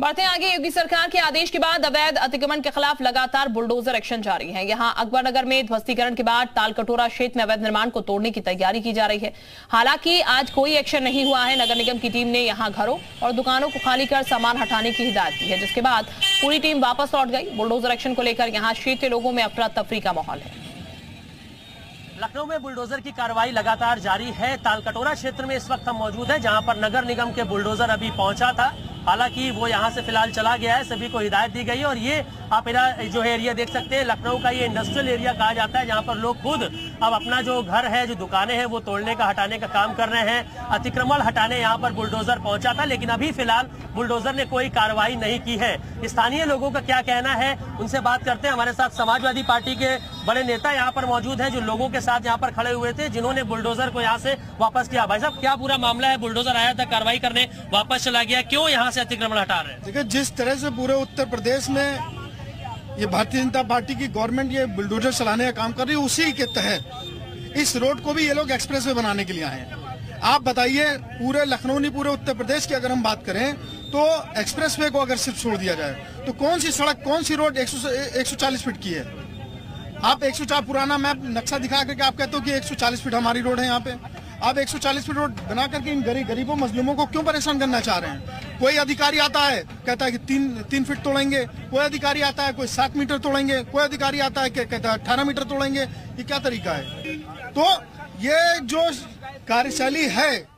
बढ़ते आगे। योगी सरकार के आदेश के बाद अवैध अतिक्रमण के खिलाफ लगातार बुलडोजर एक्शन जारी है। यहां अकबरनगर में ध्वस्तीकरण के बाद तालकटोरा क्षेत्र में अवैध निर्माण को तोड़ने की तैयारी की जा रही है। हालांकि आज कोई एक्शन नहीं हुआ है। नगर निगम की टीम ने यहां घरों और दुकानों को खाली कर सामान हटाने की हिदायत दी है, जिसके बाद पूरी टीम वापस लौट गई। बुलडोजर एक्शन को लेकर यहां क्षेत्रीय लोगों में अफरा तफरी का माहौल है। लखनऊ में बुलडोजर की कार्रवाई लगातार जारी है। तालकटोरा क्षेत्र में इस वक्त हम मौजूद हैं, जहां पर नगर निगम के बुलडोजर अभी पहुंचा था। हालांकि वो यहां से फिलहाल चला गया है। सभी को हिदायत दी गई है। और ये आप जो एरिया देख सकते हैं, लखनऊ का ये इंडस्ट्रियल एरिया कहा जाता है, जहां पर लोग खुद अब अपना जो घर है, जो दुकानें हैं, वो तोड़ने का हटाने का काम कर रहे हैं। अतिक्रमण हटाने यहाँ पर बुलडोजर पहुंचा था, लेकिन अभी फिलहाल बुलडोजर ने कोई कार्रवाई नहीं की है। स्थानीय लोगों का क्या कहना है, उनसे बात करते हैं। हमारे साथ समाजवादी पार्टी के बड़े नेता यहाँ पर मौजूद हैं, जो लोगों के साथ यहाँ पर खड़े हुए थे, जिन्होंने बुलडोजर को यहाँ से वापस किया। भाई साहब, क्या पूरा मामला है? बुलडोजर आया था, कार्रवाई करने वापस चला गया, क्यों यहाँ से अतिक्रमण हटा रहे हैं? देखिए, जिस तरह से पूरे उत्तर प्रदेश में ये भारतीय जनता पार्टी की गवर्नमेंट ये बुलडोजर चलाने का काम कर रही है, उसी के तहत इस रोड को भी ये लोग एक्सप्रेस वे बनाने के लिए आए हैं। आप बताइए, पूरे लखनऊ नहीं, पूरे उत्तर प्रदेश की अगर हम बात करें तो एक्सप्रेस वे को अगर सिर्फ छोड़ दिया जाए तो कौन सी सड़क, कौन सी रोड 140 फीट की है? आप 104 पुराना मैप नक्शा दिखा करके आप कहते हो कि 140 फीट हमारी रोड है। यहाँ पे आप 140 फीट रोड बना करके इन गरीबों मजलूमों को क्यों परेशान करना चाह रहे हैं? कोई अधिकारी आता है कहता है कि 3 फीट तोड़ेंगे, कोई अधिकारी आता है कोई 7 मीटर तोड़ेंगे, कोई अधिकारी आता है कहता है 18 मीटर तोड़ेंगे। ये क्या तरीका है? तो ये जो कार्यशैली है